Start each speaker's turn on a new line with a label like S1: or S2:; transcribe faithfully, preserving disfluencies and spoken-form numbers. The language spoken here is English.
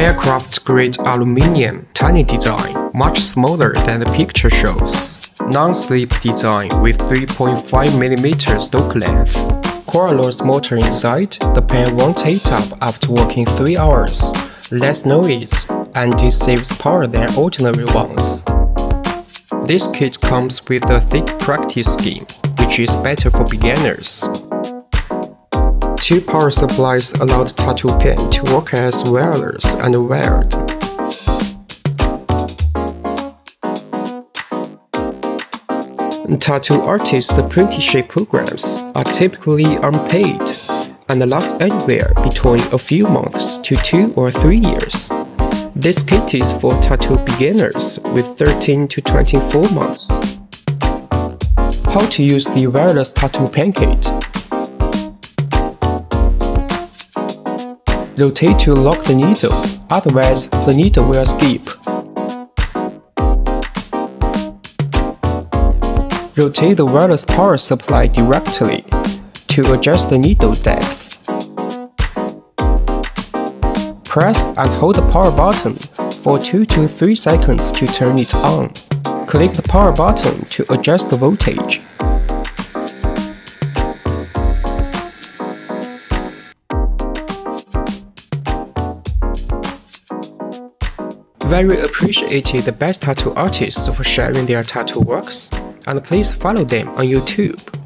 S1: Aircraft-grade aluminum, tiny design, much smaller than the picture shows. Non-slip design with three point five millimeter stroke length. Quarter-loss motor inside, the pen won't heat up after working three hours. Less noise, and it saves power than ordinary ones. This kit comes with a thick practice scheme, which is better for beginners. Two power supplies allow the tattoo pen to work as wireless and wired. Tattoo artists' apprenticeship programs are typically unpaid and last anywhere between a few months to two or three years. This kit is for tattoo beginners with thirteen to twenty-four months. How to use the wireless tattoo pen kit. Rotate to lock the needle, otherwise the needle will skip. Rotate the wireless power supply directly to adjust the needle depth. Press and hold the power button for two to three seconds to turn it on. Click the power button to adjust the voltage. Very appreciated the best tattoo artists for sharing their tattoo works, and please follow them on YouTube.